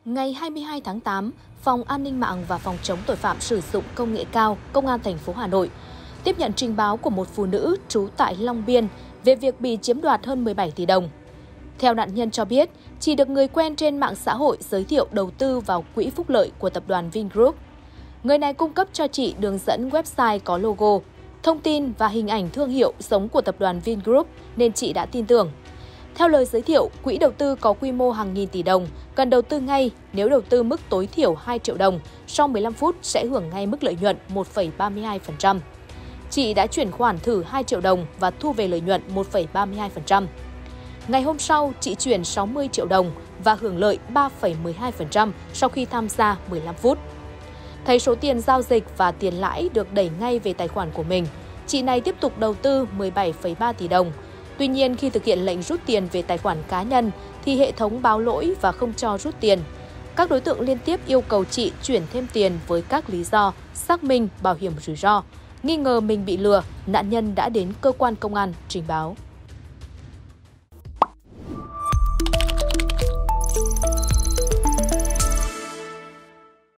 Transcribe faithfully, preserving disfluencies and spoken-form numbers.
Ngày hai mươi hai tháng tám, Phòng An ninh mạng và Phòng chống tội phạm sử dụng công nghệ cao, Công an thành phố Hà Nội tiếp nhận trình báo của một phụ nữ trú tại Long Biên về việc bị chiếm đoạt hơn mười bảy tỷ đồng. Theo nạn nhân cho biết, chị được người quen trên mạng xã hội giới thiệu đầu tư vào quỹ phúc lợi của tập đoàn Vingroup. Người này cung cấp cho chị đường dẫn website có logo, thông tin và hình ảnh thương hiệu giống của tập đoàn Vingroup nên chị đã tin tưởng. Theo lời giới thiệu, quỹ đầu tư có quy mô hàng nghìn tỷ đồng, cần đầu tư ngay nếu đầu tư mức tối thiểu hai triệu đồng, sau mười lăm phút sẽ hưởng ngay mức lợi nhuận một phẩy ba mươi hai phần trăm. Chị đã chuyển khoản thử hai triệu đồng và thu về lợi nhuận một phẩy ba mươi hai phần trăm. Ngày hôm sau, chị chuyển sáu mươi triệu đồng và hưởng lợi ba phẩy mười hai phần trăm sau khi tham gia mười lăm phút. Thấy số tiền giao dịch và tiền lãi được đẩy ngay về tài khoản của mình, chị này tiếp tục đầu tư mười bảy phẩy ba tỷ đồng. Tuy nhiên, khi thực hiện lệnh rút tiền về tài khoản cá nhân thì hệ thống báo lỗi và không cho rút tiền. Các đối tượng liên tiếp yêu cầu chị chuyển thêm tiền với các lý do xác minh bảo hiểm rủi ro. Nghi ngờ mình bị lừa, nạn nhân đã đến cơ quan công an trình báo.